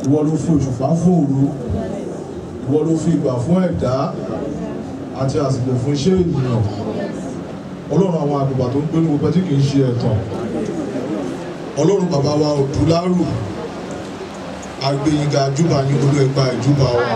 ìwọ ló fi òṣùpá fún òru, ìwọ ló fi ìgbà fún ẹ̀dá àti àsìkò fún iṣẹ́ ènìyàn. Ọlọ́run àwọn àgbàgbà tó ń gbé ní gbogbo tí kìí ṣe ẹ̀tàn. Ọlọ́run bàbá wa Òdúlárù, àgbéyìnga àjúbà ní olú ẹgbà ìjúbà wa.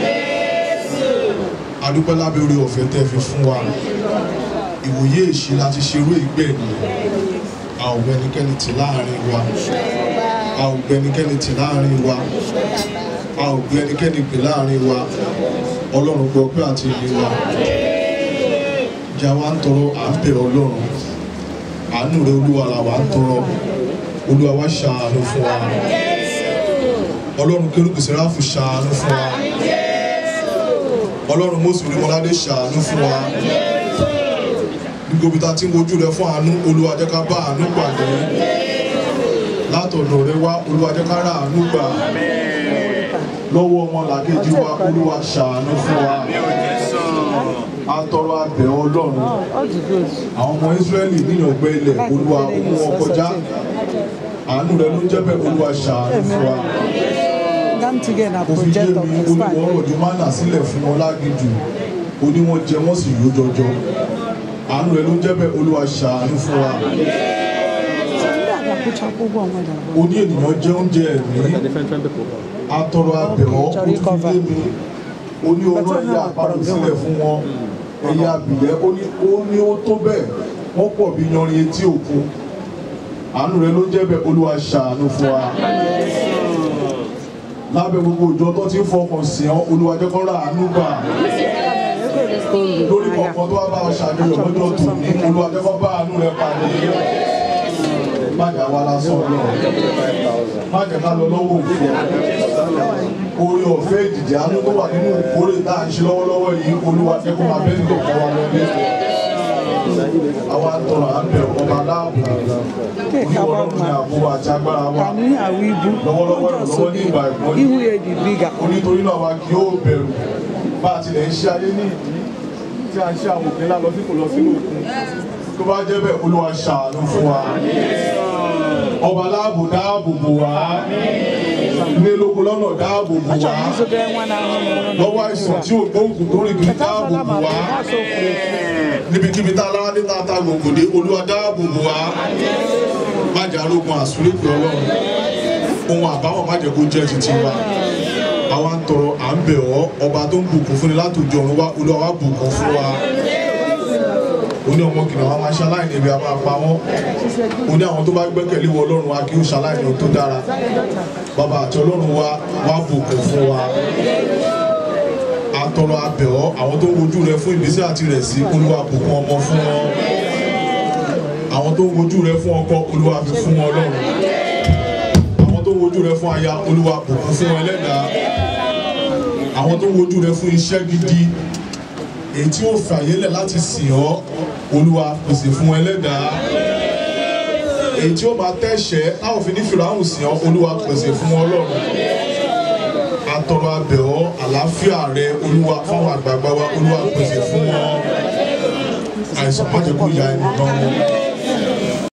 Adúpẹ́ lábẹ́ orí ọ̀fẹ́ tẹ́ fi fún wa. Ìwòye èṣì láti ṣerú ìgbẹ́ ni. A ò gbẹnikẹ́ni tì láàrin wa. A ò gbẹnikẹ́ni tì láàrin wa. A ò gbẹnikẹ́ni pè láàrin wa. Ọlọ́run gbọ́ pé àti ìlú wa. Ìjà wa ń tọrọ, à ń bẹ̀ Ọlọ́run. Àánú rẹ Olúwa là wà ń tọrọ. Olúwa wá ṣàánú fún wa. Ọlọ́run Kérúbù Séráfù ṣàánú fún wa. Ọlọ́run Mósè Orímọládé ṣàánú fún wa. Gbogbo ta tí ń wojú rẹ fún àánú, Olúwa jẹ́ ká bá àánú pàdé. Látọ̀dọ̀ rẹ wá, Olúwa jẹ́ ká rà àánú gbà. Lọ́wọ́ ọmọlàkejì wa, Olúwa ṣàánú fún wa. Atọrọ abẹ́ Ọlọ́run. Àwọn ọmọ Ísírẹ́lì nínú ọgbẹ́ ilẹ̀, Olúwa ó mú wọn kọjá. Àánú rẹ ló jẹ́ bẹ́ẹ̀, Olúwa ṣàánú fún wa. Kò fi yé mi, Olúwa ọ̀rọ̀ mánà sílẹ̀ fún wọn láginjù. Ó ní wọ́n jẹ wọ́n sì yó jọjọ. Àánú rẹ ló jẹ́ bẹ́ẹ̀, Olúwa ṣàánú fún wa. Ó ní ènìyàn jẹ oúnjẹ ẹ̀mí. Atọrọ abẹ́ ọ́, ó tún fi yé mi. Ó ní ọ̀rọ̀ ẹ̀yà àparò sílẹ̀ fún wọn. Ẹ̀yà àbìlẹ̀ ó ní ó tó bẹ́ẹ̀, wọ́n pọ̀ bí yanrìn etí òkun. Àánú rẹ ló jẹ́ bẹ́ẹ̀, Olúwa ṣàánú fún wa. Lábẹ́ gbogbo ìjọ tó ti ń fọkàn sí ọ́, Olúwa jẹ́ kó rà àánú gbà. Lórí kọ̀ọ̀kan tó wá bá ọ ṣàjọyọ̀ lọ́jọ́ tòní, Olúwa jẹ́ kó bá àánú rẹ pàdé. Má jà wá lásán lọ. Má jẹ́ ká lọ lọ́wọ́ òfò. Oore ọ̀fẹ́ ìdìdì àánú tó wà nínú ìkórè tá à ń ṣe lọ́wọ́lọ́wọ́ yìí, Olúwa jẹ́ kó máa bẹ́ẹ̀ nílò kọ́ wa lọ́lé. Àwa ń tọrọ à ń bẹ̀ ọba láàbò. Oníwọ̀n ní àbò àti agbára wa. Lọ́wọ́lọ́wọ́ ìrànlọ́wọ́ ní ìgbà ìpọ́njú. Onítorí náà wa kì yóò bẹ̀rù. Bá a tilẹ̀ ń ṣe ayé ní ìdí tí a ń ṣe àwọn òkè ńlá lọ sí kò lọ sínú òkun. Tó bá jẹ́ bẹ́ẹ̀, Olúwa ṣàánú fún wa. Ọba láàbò dáàbò bò wá. Ilé ológun lọ́nà dáàbò bò wá. Lọ́wọ́ àìsàn tí ò gbóògùn tó rìn kiri dáàbò bò wá. Níbikíbi tá a lára ní tá a ta gbòǹgbò dé, Olúwa dáàbò bò wá. Má jẹ́ arógun àsúrégbè Ọlọ́run. Ohun àbáwọ̀ má jẹ́ kó jẹ́ títí wa. Àwa ń tọrọ à ń bẹ̀ ọ́, ọba tó ń bùkún fúnni látòjọ́ ọ̀run wá, Olúwa wá bùkún fún wa. Ó ní ọmọ kìnìún wa máa ṣaláìní ibi a máa pa wọ́n. Ó ní àwọn tó bá gbẹ́kẹ̀lé wọ Ọlọ́run wa kí ó ṣaláìní ohun tó dára. Bàbá àti Ọlọ́run wa wá bùkún fún wa. Atọrọ abẹ̀ ọ́, àwọn tó ń wojú rẹ fún ìgbésí àti rẹ̀ sí, Olúwa bùkún ọmọ fún wọn. Àwọn tó ń wojú rẹ fún ọkọ, Olúwa fi fún wọn Ọlọ́run. Àwọn tó ń wojú rẹ fún aya, Olúwa bùkún fún wọn Ẹlẹ́dàá. Àwọn tó ń wojú rẹ fún iṣẹ́ gidi, èyí tí ó fàyẹ́lẹ̀ láti sìn ọ́, Olúwa pèsè fún Ẹlẹ́dàá. Èyí tí ó máa tẹ̀ṣẹ̀ láwọn fi ní Fíráùn sìn ọ́, Olúwa pèsè fún Ọlọ́run. Atọrọ abẹ̀ ọ́, àlàáfíà rẹ Olúwa fáwọn àgbààgbà wa, Olúwa pèsè fún wọn. Àìsàn má jẹ́ kó ya ẹnìkan wọn.